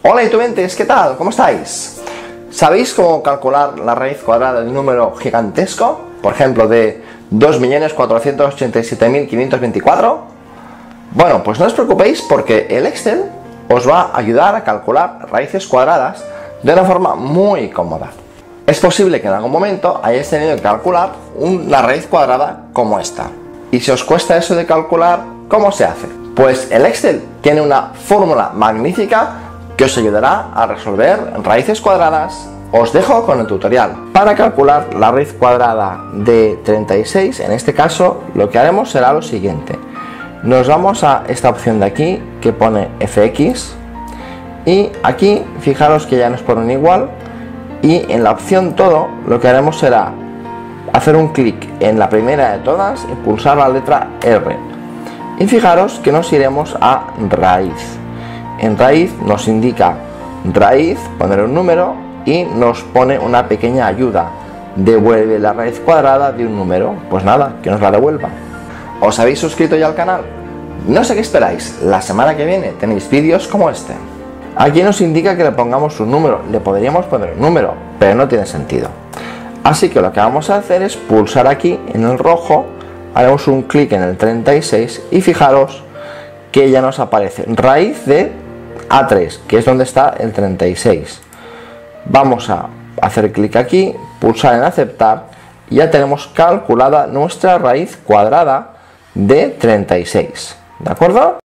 Hola youtubentes, ¿qué tal? ¿Cómo estáis? ¿Sabéis cómo calcular la raíz cuadrada de un número gigantesco? Por ejemplo, de 2.487.524. Bueno, pues no os preocupéis porque el Excel os va a ayudar a calcular raíces cuadradas de una forma muy cómoda. Es posible que en algún momento hayáis tenido que calcular una raíz cuadrada como esta. Y si os cuesta eso de calcular, ¿cómo se hace? Pues el Excel tiene una fórmula magnífica que os ayudará a resolver raíces cuadradas. Os dejo con el tutorial. Para calcular la raíz cuadrada de 36, en este caso, lo que haremos será lo siguiente. Nos vamos a esta opción de aquí que pone fx y aquí fijaros que ya nos pone un igual, y en la opción todo lo que haremos será hacer un clic en la primera de todas y pulsar la letra R, y fijaros que nos iremos a raíz. En raíz nos indica raíz, poner un número y nos pone una pequeña ayuda: devuelve la raíz cuadrada de un número. Pues nada, que nos la devuelva. ¿Os habéis suscrito ya al canal? No sé qué esperáis, la semana que viene tenéis vídeos como este. Aquí nos indica que le pongamos un número, le podríamos poner un número, pero no tiene sentido. Así que lo que vamos a hacer es pulsar aquí en el rojo, haremos un clic en el 36 y fijaros que ya nos aparece raíz de A3, que es donde está el 36. Vamos a hacer clic aquí, pulsar en aceptar y ya tenemos calculada nuestra raíz cuadrada de 36. ¿De acuerdo?